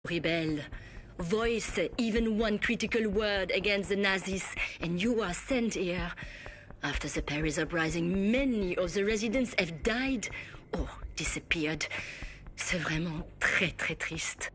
rebel. Voice even one critical word against the Nazis, and you are sent here. After the Paris uprising, many of the residents have died or disappeared. C'est vraiment très très triste.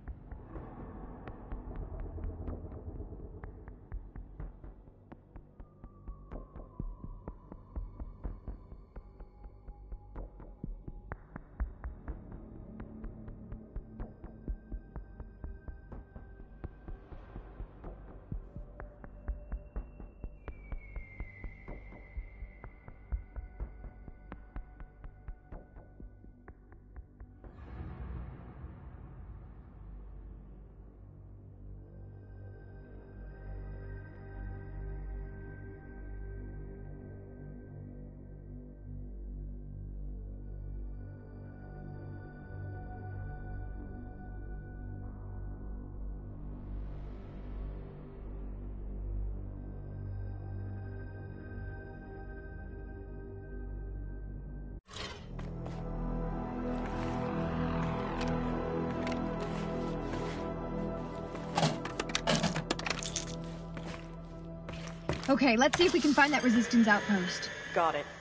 Okay, let's see if we can find that resistance outpost. Got it.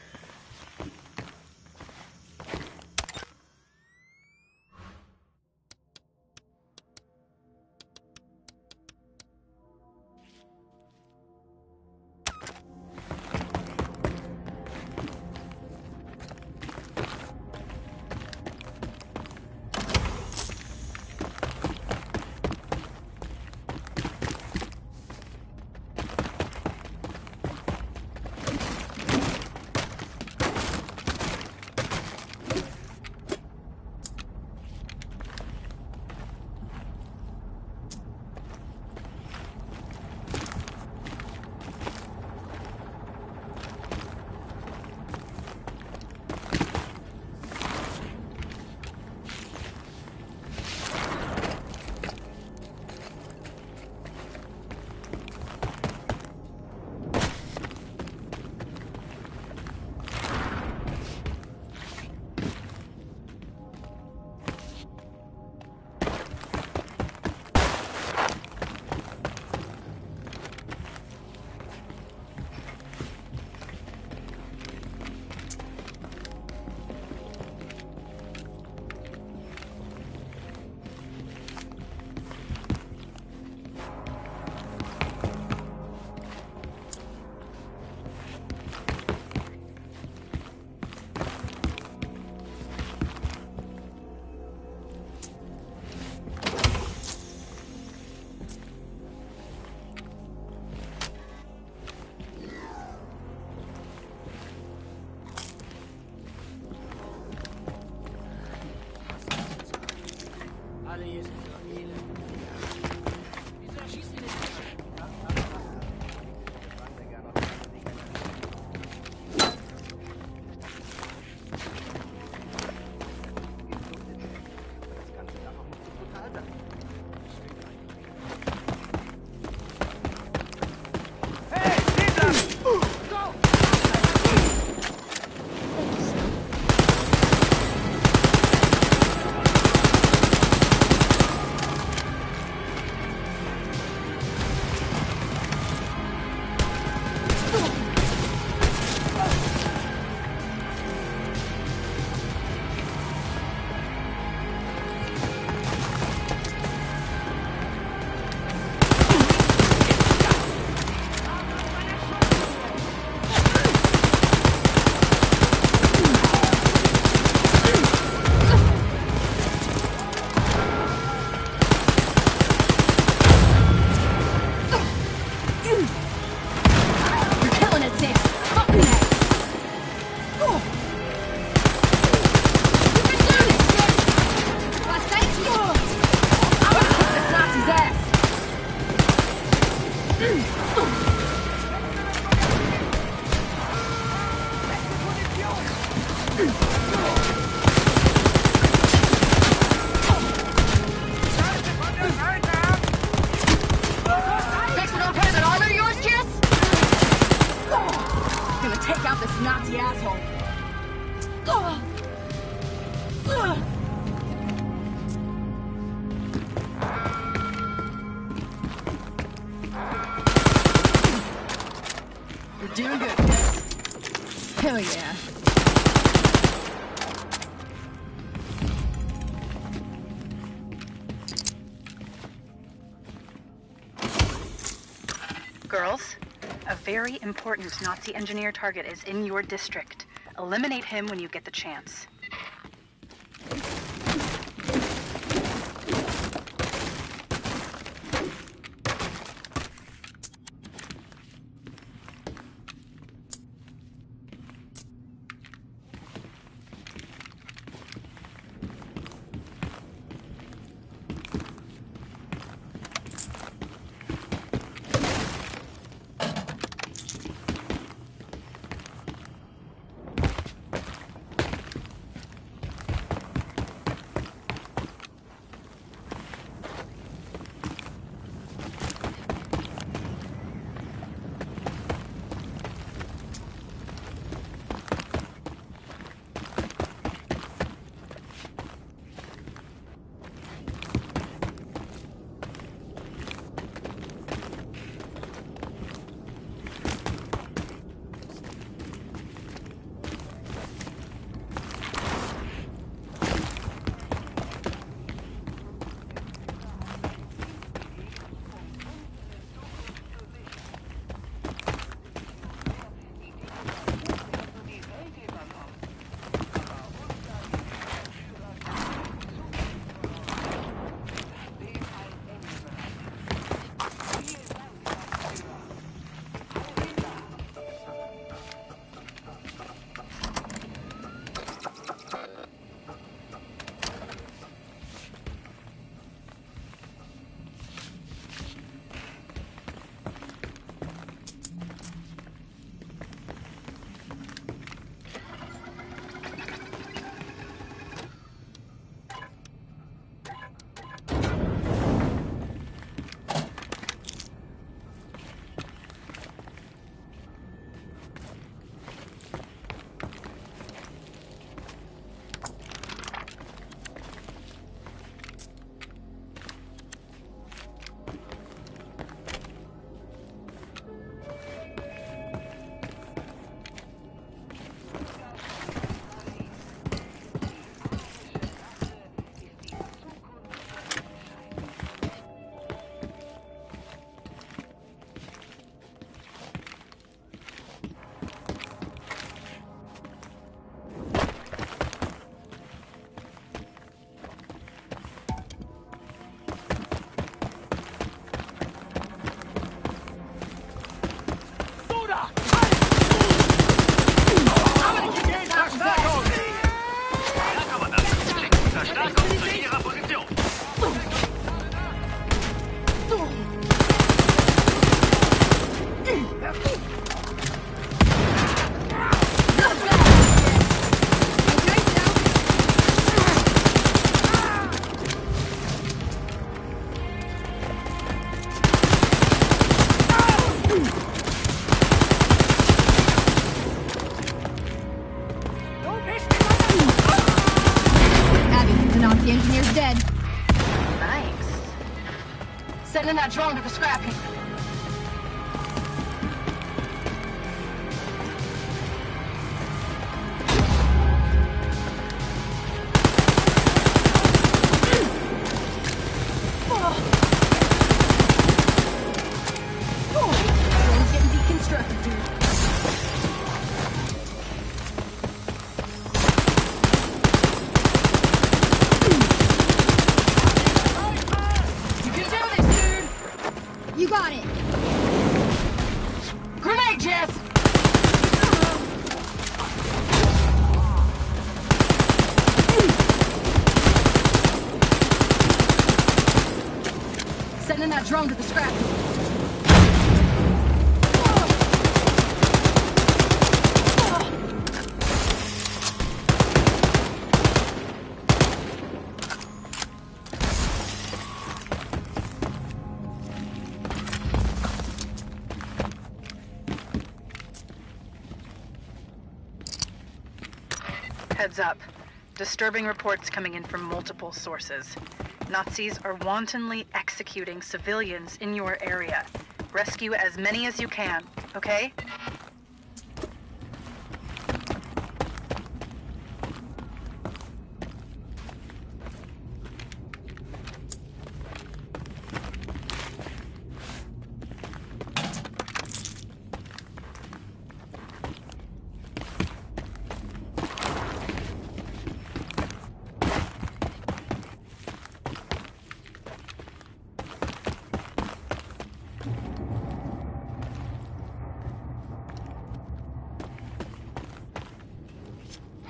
Nazi asshole. Doing good, Jess. Hell yeah. Girls, a very important Nazi engineer target is in your district. Eliminate him when you get the chance. The engineer's dead. Nice. Sending that drone to the scrap heap. Drone's getting deconstructed, dude. You got it! Grenade, Jess! Sending that drone to the scrap heap. Heads up. Disturbing reports coming in from multiple sources. Nazis are wantonly executing civilians in your area. Rescue as many as you can, okay?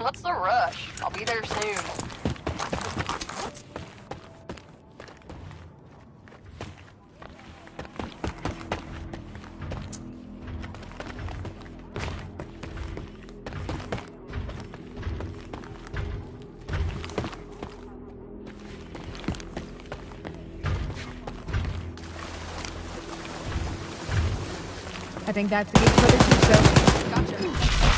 What's the rush? I'll be there soon. I think that's the gate for the so. Gotcha.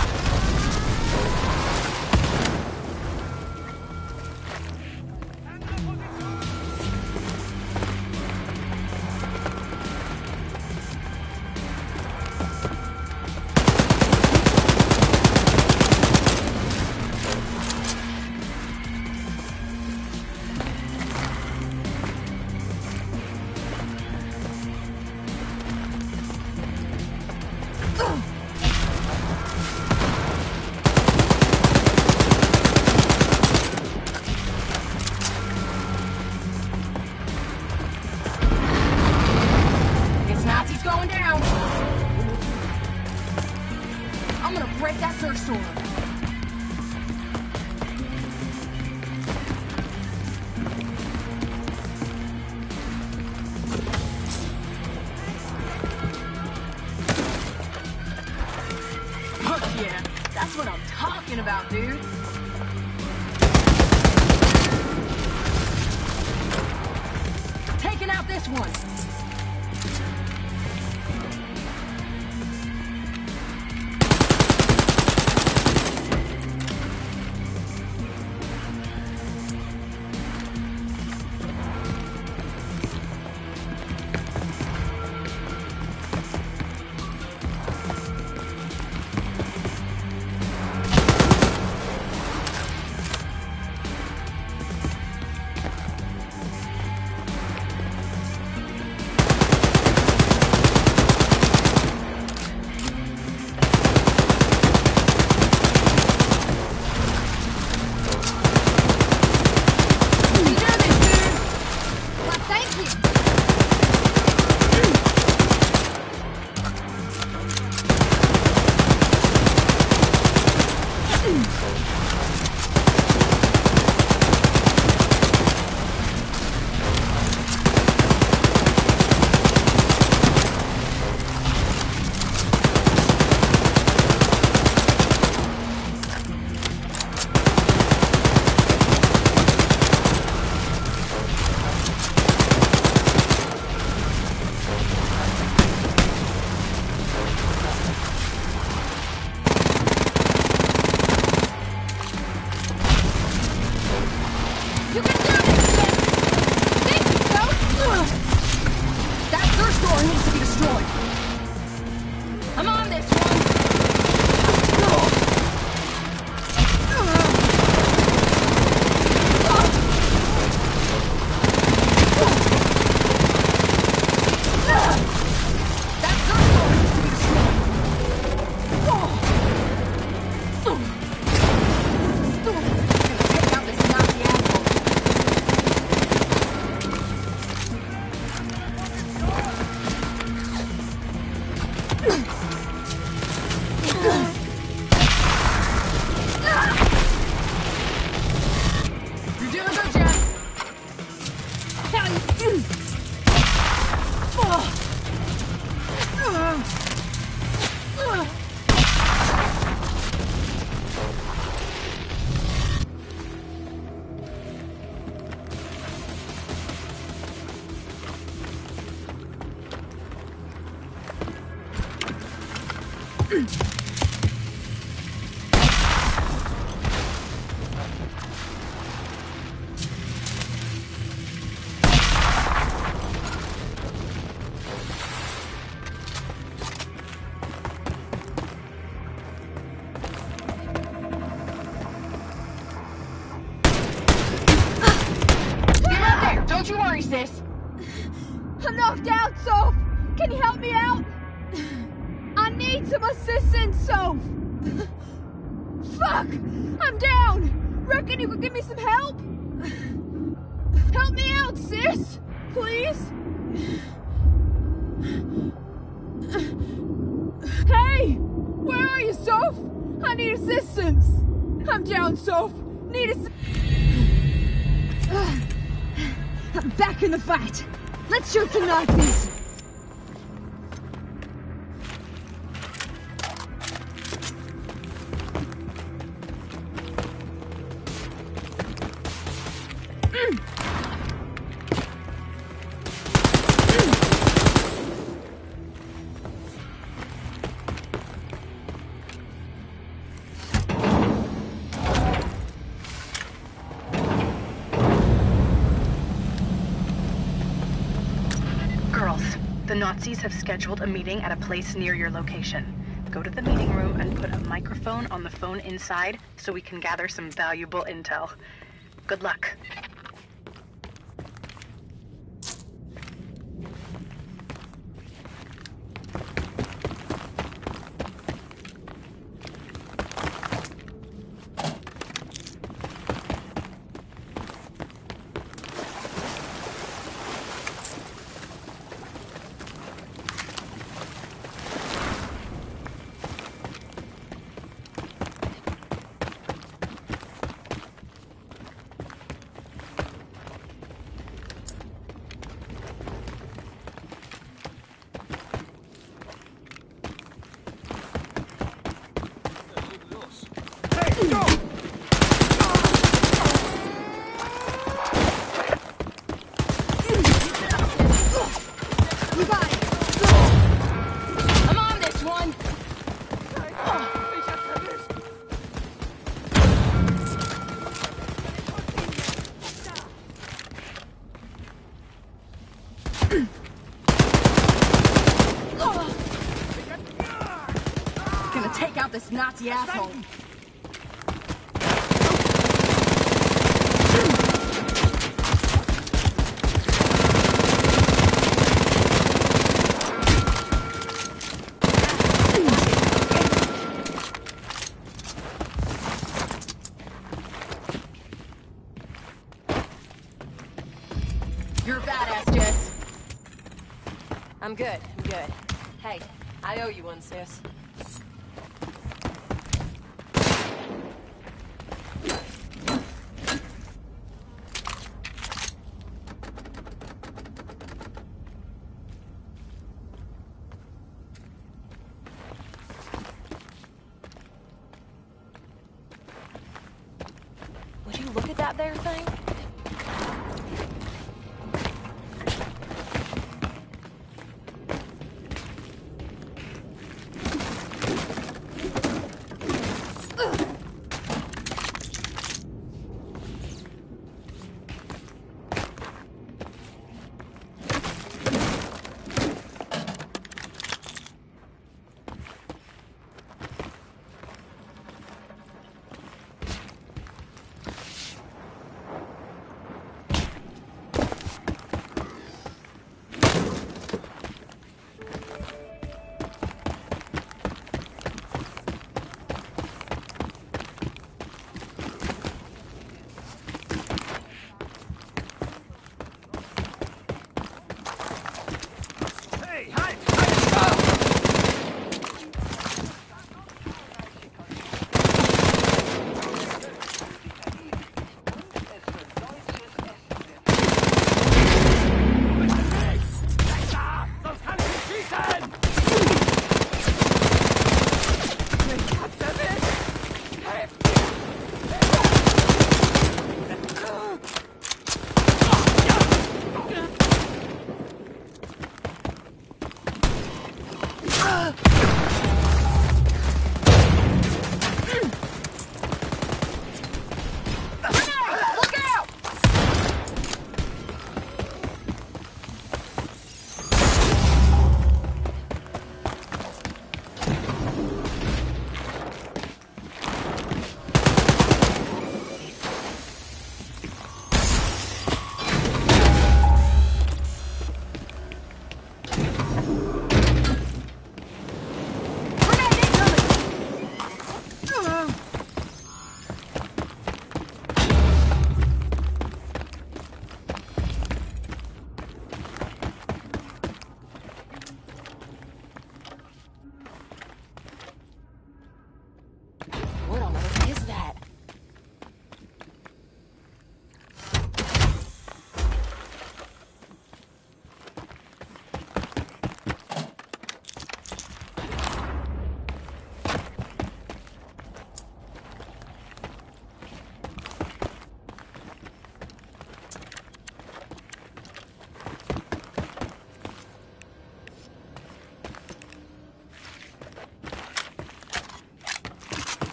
Don't you worry, sis. I'm knocked out, Soph! Can you help me out? I need some assistance, Soph! Fuck! I'm down! Reckon you could give me some help? Help me out, sis! Please? Hey! Where are you, Soph? I need assistance! I'm down, Soph. Need a... I'm back in the fight. Let's shoot some Nazis. The Nazis have scheduled a meeting at a place near your location. Go to the meeting room and put a microphone on the phone inside so we can gather some valuable intel. Good luck. Gonna take out this Nazi asshole. You're a badass, Jess. I'm good. Hey, I owe you one, sis. Would you look at that there thing?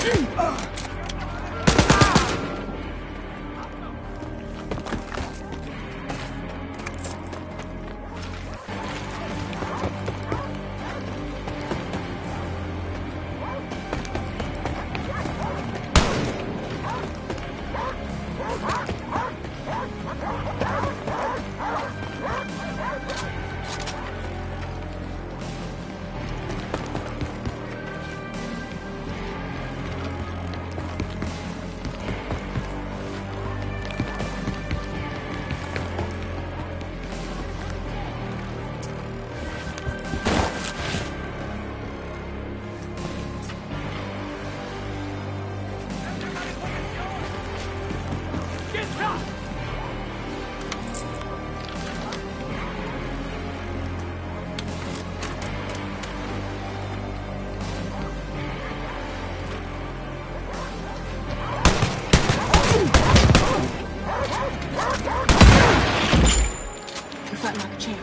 You're fighting like a champ.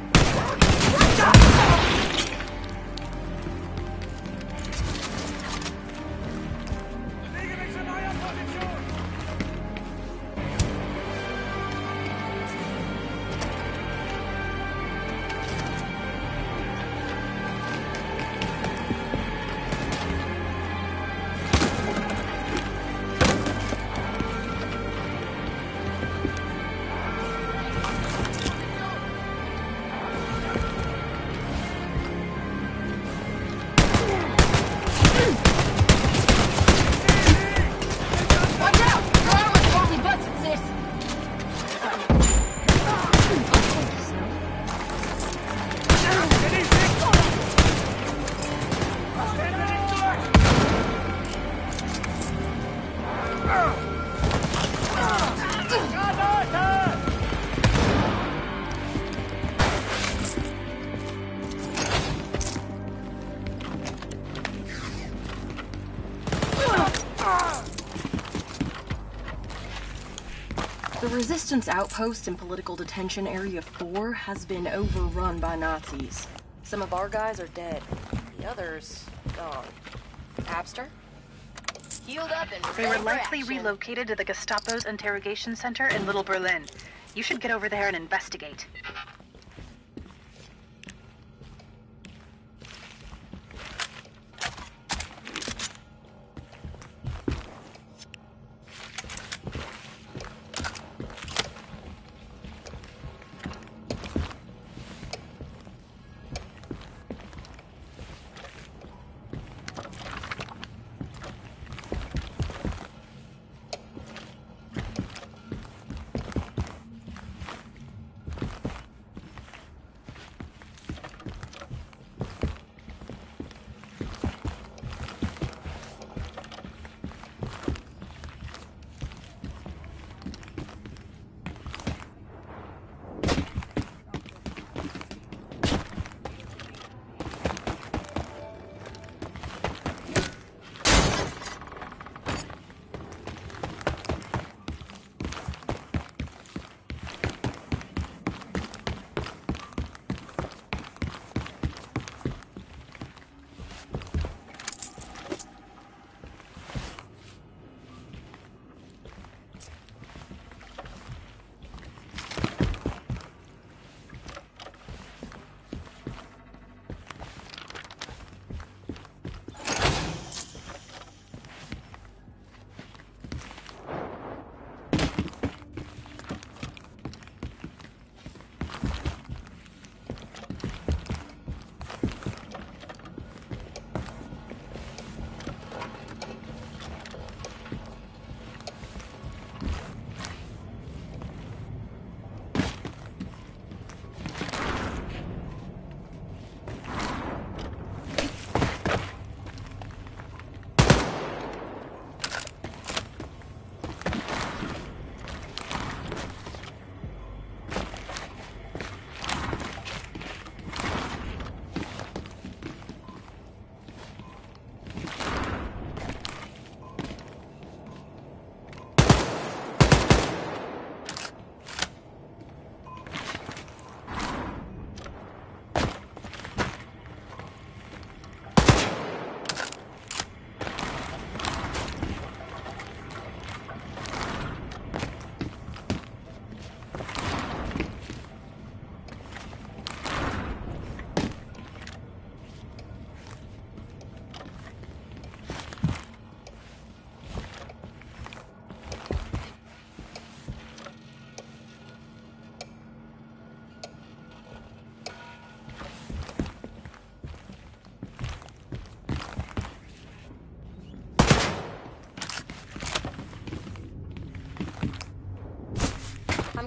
The Resistance Outpost in Political Detention Area 4 has been overrun by Nazis. Some of our guys are dead. The others, gone. Abster? Healed up and They were ready for likely action. relocated to the Gestapo's interrogation center in Little Berlin. You should get over there and investigate.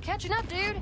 catching up, dude.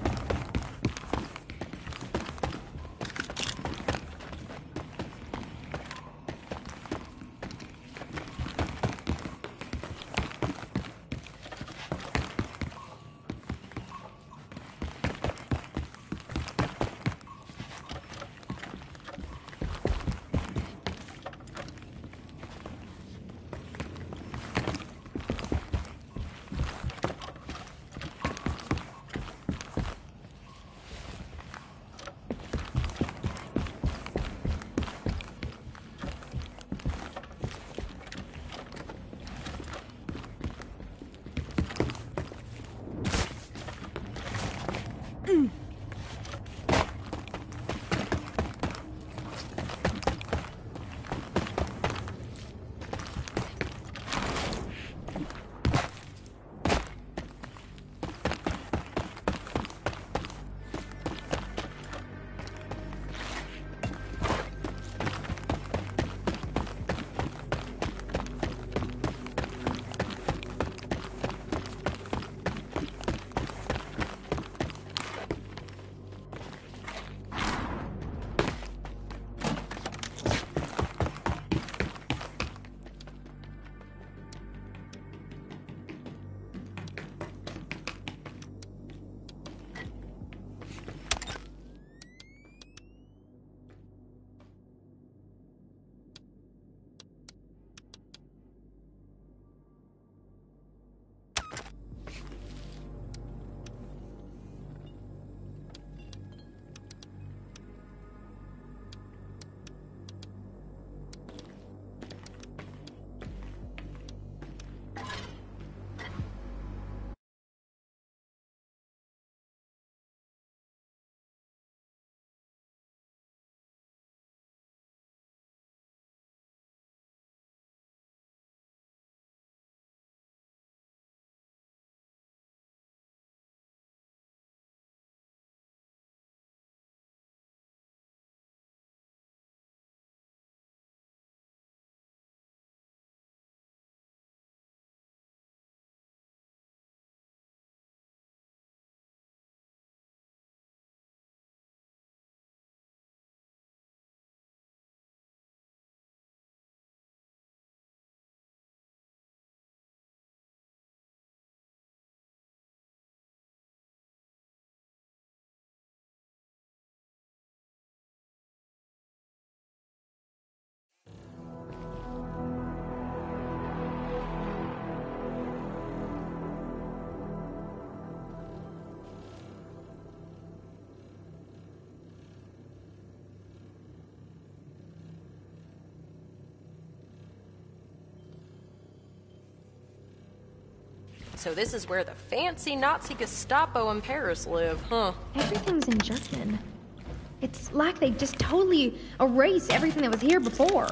So this is where the fancy Nazi Gestapo in Paris live, huh? Everything's in German. It's like they just totally erased everything that was here before.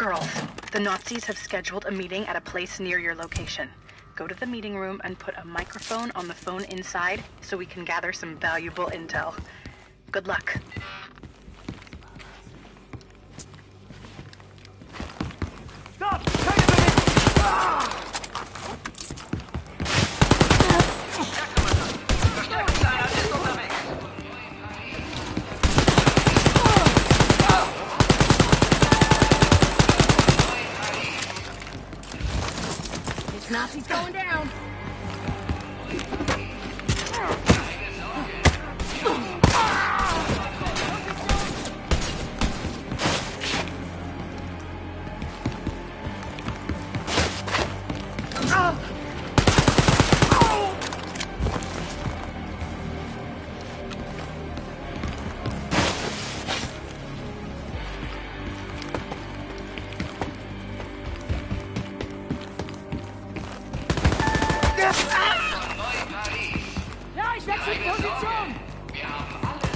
Girls, the Nazis have scheduled a meeting at a place near your location. Go to the meeting room and put a microphone on the phone inside so we can gather some valuable intel. Good luck. Stop! Keine Bewegung! Ah! Verstärkungseinheit ist unterwegs. This Nazi's going down. Ja, ich wechsle Position! Wir haben alles!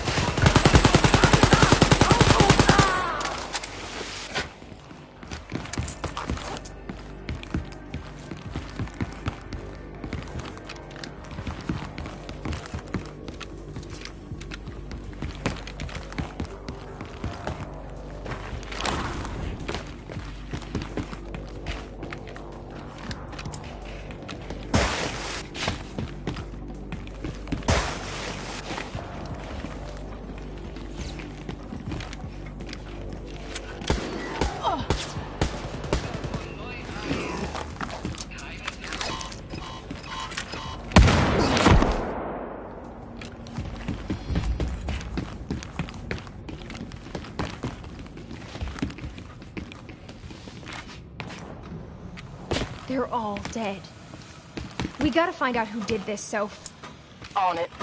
They're all dead. We gotta find out who did this, Soph. On it.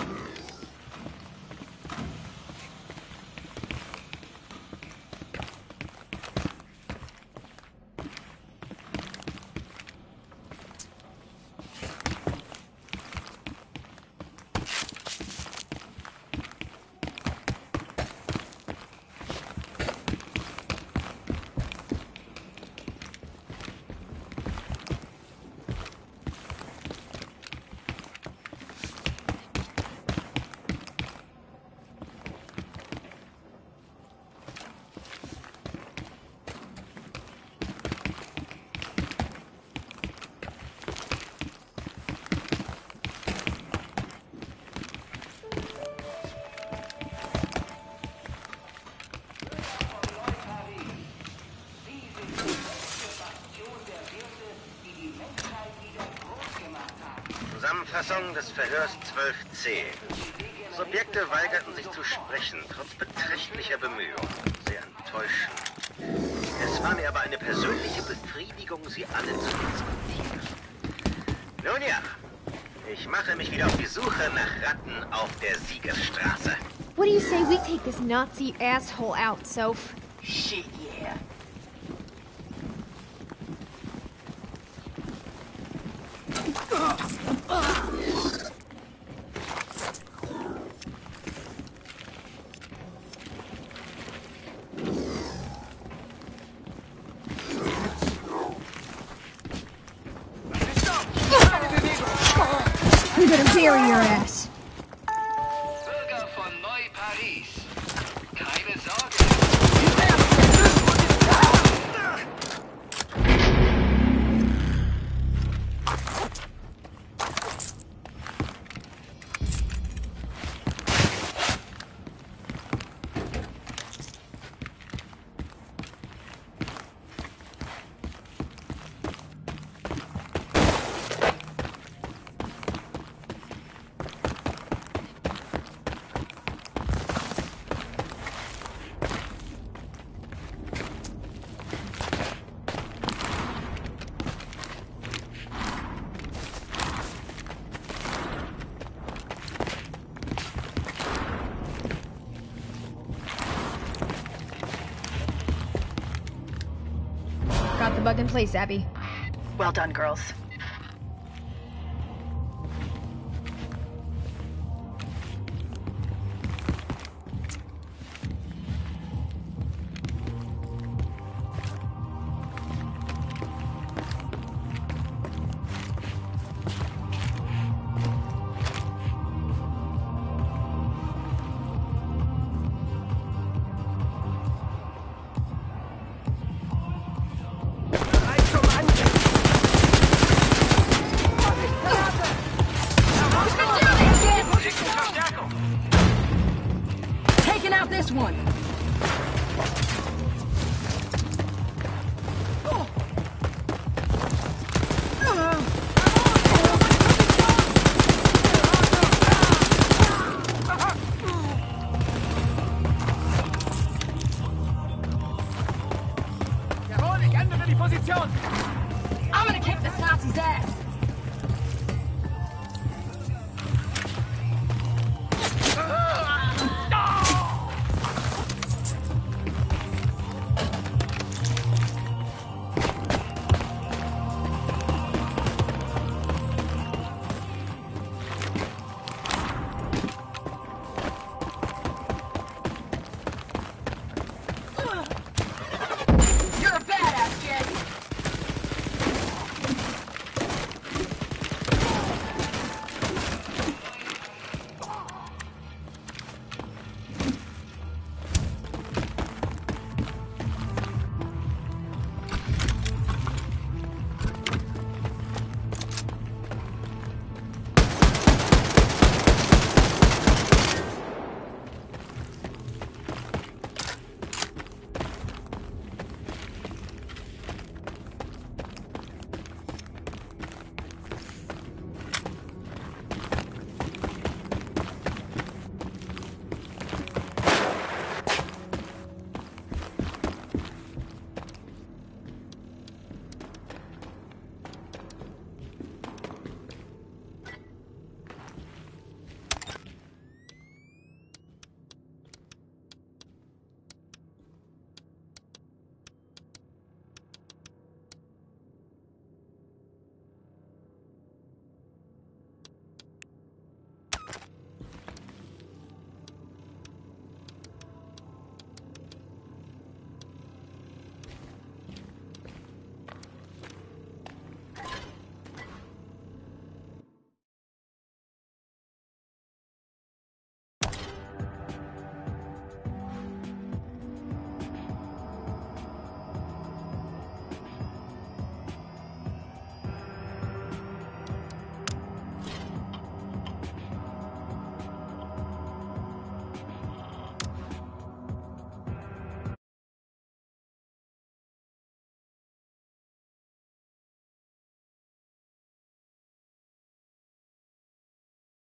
Zusammenfassung des Verhörs 12c. Subjekte weigerten sich zu sprechen, trotz beträchtlicher Bemühungen. Sehr enttäuschend. Es war mir aber eine persönliche Befriedigung, sie alle zu diskutieren. Nun ja, ich mache mich wieder auf die Suche nach Ratten auf der Siegesstraße. What do you say we take this Nazi asshole out, Soph? Shit, yeah. We better bury your ass. Bürger von Neu-Paris. Keine Sorge. Got the bug in place, Abby. Well done, girls. one. Jawohl, ich ändere die Position. I'm gonna kick this Nazi's ass.